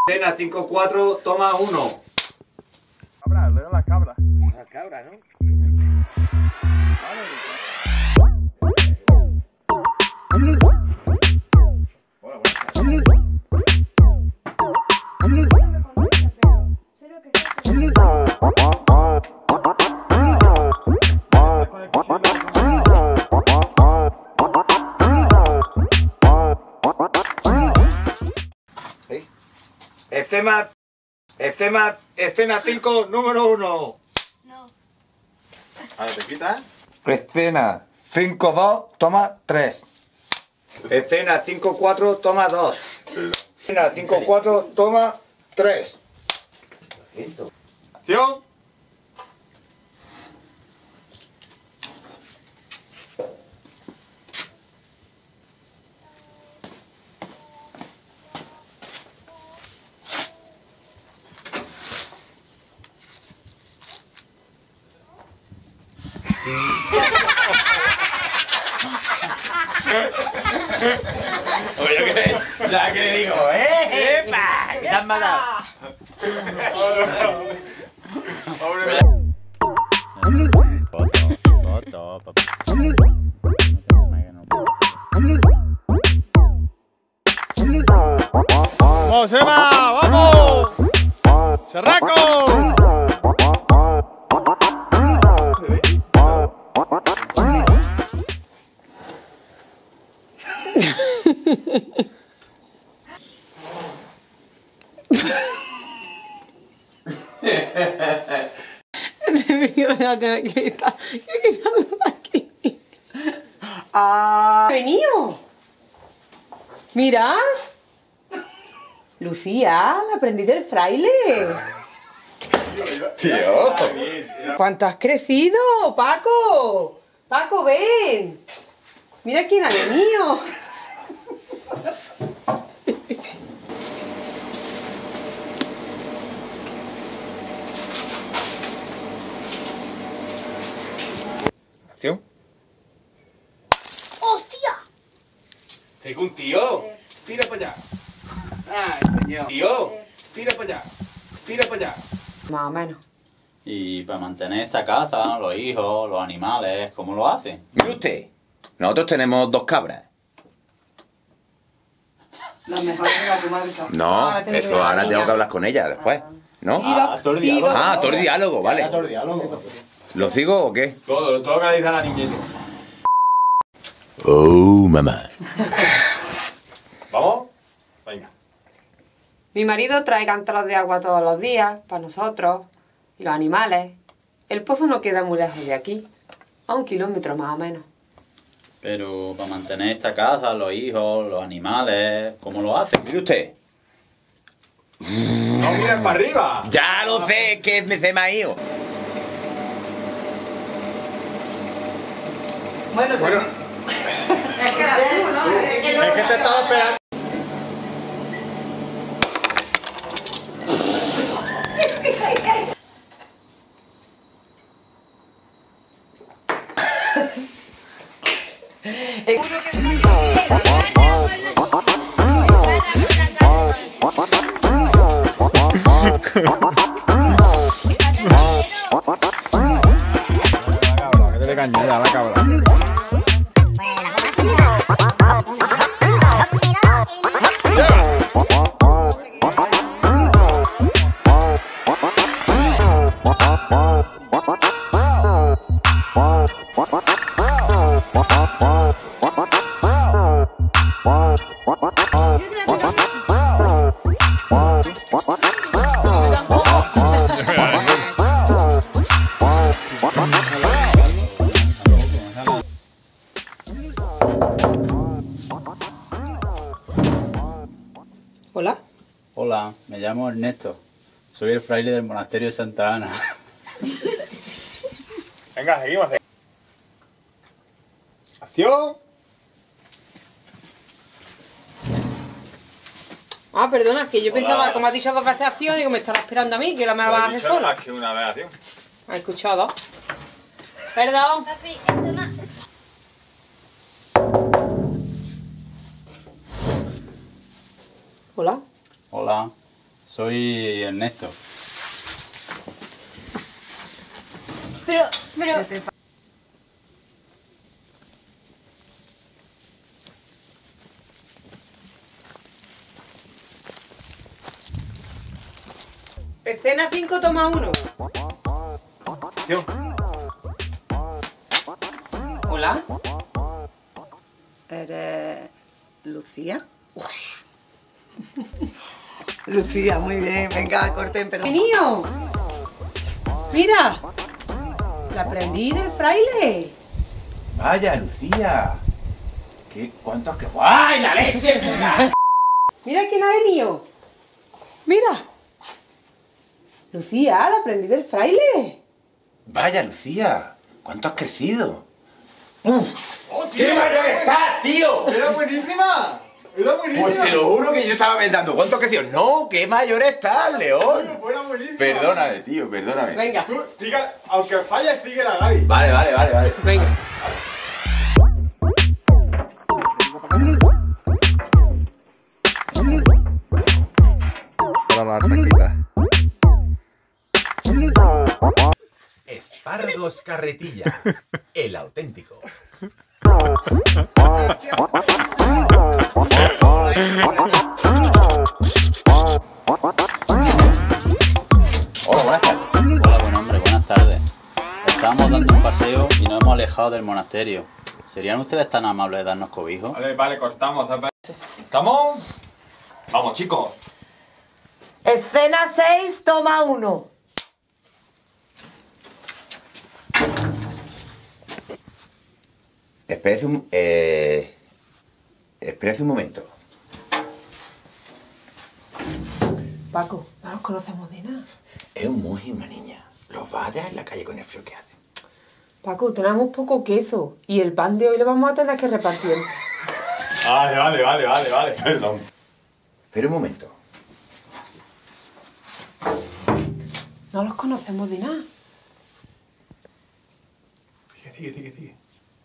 Escena 5-4, toma 1. Cabra, le doy la cabra. La cabra, ¿no? Escena 5, número 1. No. Ahora te quitas. Escena 5-2, toma 3. Escena 5-4, toma 2. Escena 5-4, toma 3. Acción. Oye, ya que le digo, ¡epa! ¿Qué te has matado? Foto, papá. ¡Vamos, Emma! ¡Vamos! ¡Cerraco! Me voy a tener que quitarlo de aquí. ¡Ah! ¡Venido! ¡Mira! Lucía, la aprendiz del fraile. Tío. ¿Cuánto has crecido, Paco? Paco, ven. Mira quién ha venido. Acción. ¡Hostia! Tengo un tío. Tira para allá. Ay, señor. Tío, tira para allá. Tira para allá. Más o menos. Y para mantener esta casa, los hijos, los animales, ¿cómo lo hacen? Mire usted, nosotros tenemos 2 cabras. Las mejores de la comarca. No, Ahora tengo que eso ver a la ahora tengo niña. que hablar con ella después, ¿no? todo el diálogo. Ah, todo el diálogo, vale. Todo el diálogo. ¿Lo sigo o qué? Todo lo que le dice a la niñeta. Oh, mamá. ¿Vamos? Venga. Mi marido trae cántaros de agua todos los días, para nosotros, y los animales. El pozo no queda muy lejos de aquí, a 1 kilómetro más o menos. Pero para mantener esta casa, los hijos, los animales, ¿cómo lo hacen? Mire usted. ¡No mires para arriba! Ya lo sé, que me se me ha ido. Bueno, Bueno, es que era tú, ¿no? es que te estaba esperando. Que te caña ya la cabra. Hola. Hola, me llamo Ernesto. Soy el fraile del monasterio de Santa Ana. Venga, seguimos. Acción. Ah, perdona, que yo Hola. pensaba, como has dicho 2 veces acción, digo, me estará esperando a mí, que la me la vas a hacer sola. Que una vez acción. ¿Has escuchado? Perdón. Papi, esto no... Hola. Hola, Soy Ernesto. Pero... Escena 5, toma 1. Acción. Hola. ¿Eres Lucía? Lucía, muy bien. Venga, corten, pero... ¡Niño! ¡Mira! ¡La aprendí del fraile! Vaya, Lucía. ¿Cuántos que...? ¡Ay, la leche! ¡Mira quién ha venido! ¡Mira! Lucía, la aprendí del fraile. Vaya, Lucía. ¿Cuánto has crecido? ¡Oh, tío! ¡Qué mayor estás, tío! ¡Era buenísima! ¡Era buenísima! Pues te lo juro que yo estaba pensando, ¿cuánto has crecido? ¡No! ¡Qué mayor estás, León! ¡Era buenísima! Perdóname, tío, perdóname. Venga, Tú, aunque falles, sigue la Gaby. Vale. venga. Para la taquita. Espárragos carretilla, el auténtico. Hola, buenas tardes. Hola, buen hombre, buenas tardes. Estábamos dando un paseo y nos hemos alejado del monasterio. ¿Serían ustedes tan amables de darnos cobijo? Vale, cortamos. ¿Estamos? Vamos, chicos. Escena 6, toma 1. Espérese un momento. Paco, no nos conocemos de nada. Es un monje, una niña. Los va a dejar en la calle con el frío que hace. Paco, tenemos poco queso y el pan de hoy lo vamos a tener que repartir. Vale. Perdón. Espera un momento. No los conocemos de nada. Sigue.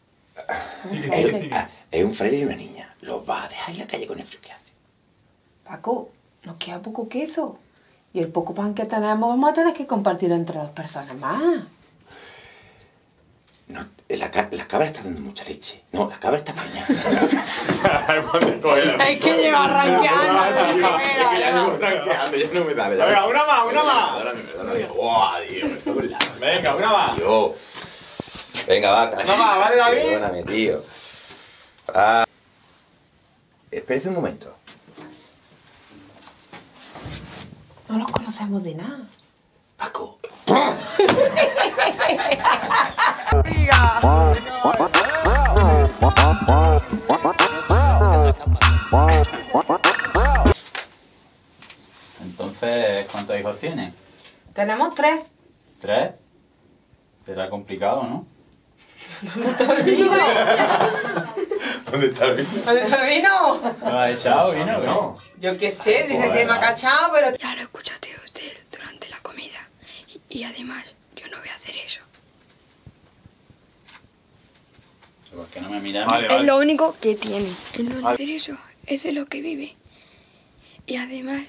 Es un fraile y una niña. Los va a dejar en la calle con el frío que hace. Paco, nos queda poco queso. Y el poco pan que tenemos vamos a tener que compartirlo entre 2 personas más. No, la cabra está dando mucha leche. No, la cabra está preñada. Es que lleva arranqueando. Es que ya llevo ranqueando, ya no me sale. Venga, una más. Perdóname. ¡Buah, tío! Me cago en la... Venga, una más. Tío. Venga, va. Una más, ¿vale, David? Perdóname, tío. Ah. Espérese un momento. No los conocemos de nada. Paco. Entonces, ¿cuántos hijos tienen? Tenemos 3. ¿3? Será complicado, ¿no? ¿Dónde está el vino? ¿Dónde está el vino? ¿Me lo has echado vino? No. Yo qué sé, dice que me ha cachado, pero... Ya lo escuchaste usted durante la comida. Y además, yo no voy a hacer eso. ¿Por qué no me miras? Vale. Es lo único que tiene. El no hacer eso es de lo que vive. Y además,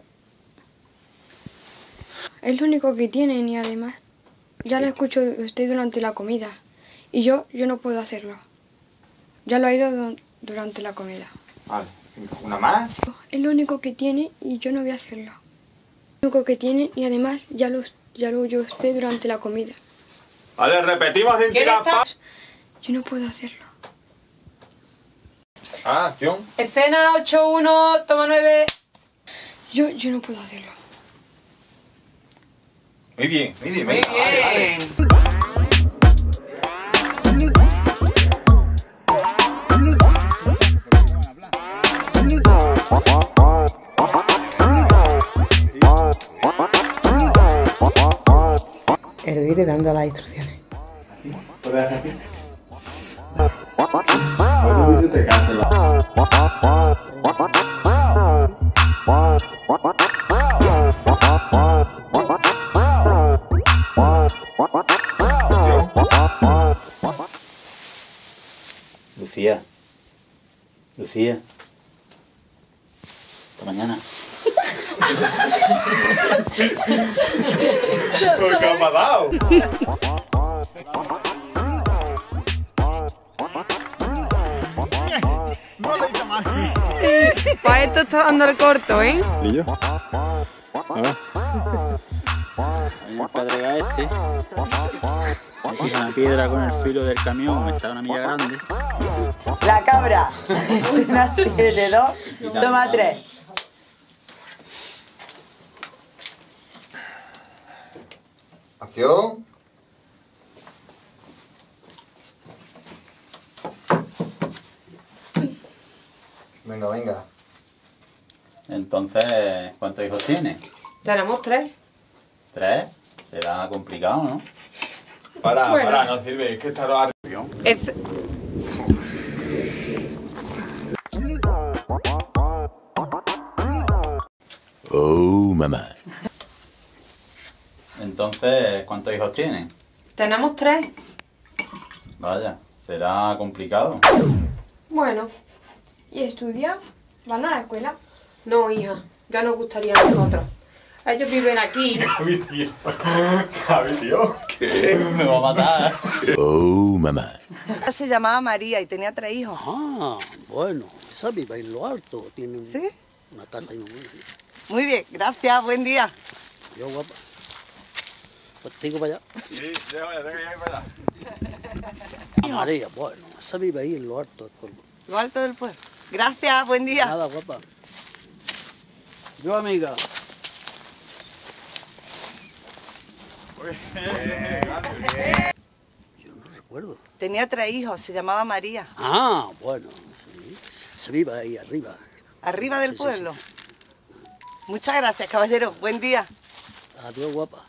es lo único que tienen y además, ya lo escucho usted durante la comida. Y yo no puedo hacerlo. Ya lo ha ido durante la comida. Vale. ¿Una más? Es lo único que tiene y yo no voy a hacerlo. Lo único que tiene y además ya lo oyó usted durante la comida. Vale, repetimos sin ¿Quién tirar está? Yo no puedo hacerlo. Acción. Escena 8-1, toma 9. Yo no puedo hacerlo. Muy bien. Muy venga, bien. Ir dando las instrucciones. Lucía. Hasta mañana. ¿Qué ha pasado? Para esto está dando el corto, ¿eh? ¿Y yo? Hay un pedrega este. Aquí una piedra con el filo del camión, está una milla grande. La cabra. Escena 7, 2. Toma 3. Acción. Venga, venga. Entonces, ¿cuántos hijos tiene? Tenemos 3. ¿3? Será complicado, ¿no? Para, no sirve, es que está lo Este... Oh, mamá. Entonces, ¿cuántos hijos tiene? Tenemos 3. Vaya, será complicado. Bueno, ¿Y estudian? ¿Van a la escuela? no, hija, ya nos gustaría a nosotros. Ellos viven aquí. Javi, tío. Javi, tío. Me va a matar. Oh, mamá. Se llamaba María y tenía 3 hijos. Ah, bueno, esa vive en lo alto, tiene ¿Sí? una casa y una mina. Muy bien, gracias, buen día. Yo, guapa. Pues te digo para allá. Sí, ya vaya, para allá. María, bueno, esa vive ahí en lo alto del pueblo. Lo alto del pueblo. Gracias, buen día. Nada, guapa. Yo, amiga. Yo no recuerdo. Tenía 3 hijos, se llamaba María. Ah, bueno, sí. Se vive ahí arriba. Arriba del Sí, sí, pueblo. Muchas gracias, caballero. Buen día. Adiós, guapa.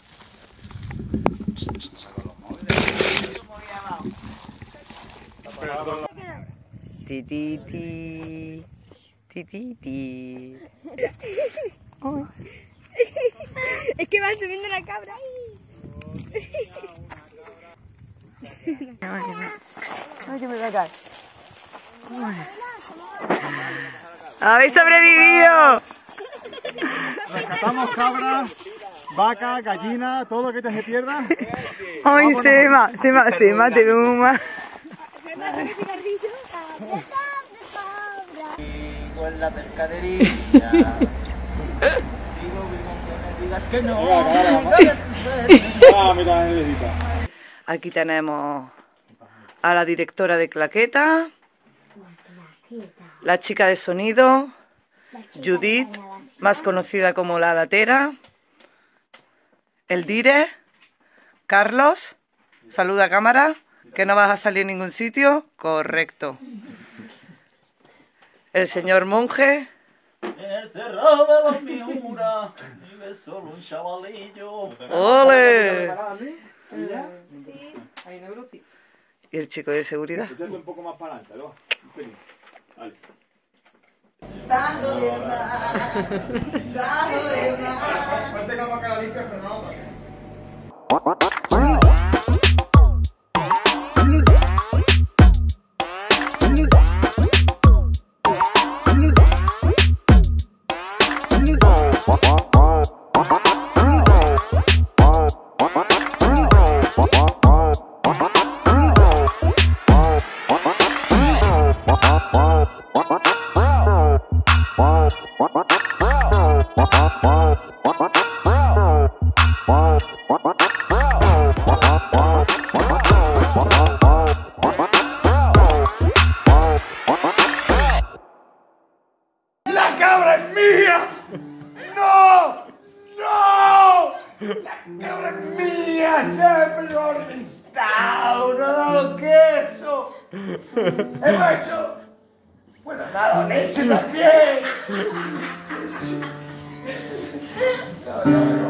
Tititi. Tititi. Es que van subiendo la cabra. Ay, que me va a caer. ¡Habéis sobrevivido! Rescatamos cabras, vacas, gallinas, todo lo que te se pierda. ¡Ay, se mate, Uma! Con la pescadería. Sigo vivo que me digas que no. Ah, mira, necesita. Aquí tenemos a la directora de claqueta, la chica de sonido, Judith, más conocida como la latera, el dire, Carlos, saluda a cámara, que no vas a salir en ningún sitio, correcto. El señor monje, En el cerro de los Miura vive solo un chavalillo. ¡ole! Y el chico de seguridad. Echate un poco más para adelante, ¿no? Un pelín. Vale. Ponte capa que la limpias, pero no la toques. ¡La cabra es mía! ¡No! ¡No! ¡La cabra es mía! ¡Siempre lo he alimentado! ¡No ha dado queso! ¡Hemos hecho! Bueno, nada, leche también. No, no, no.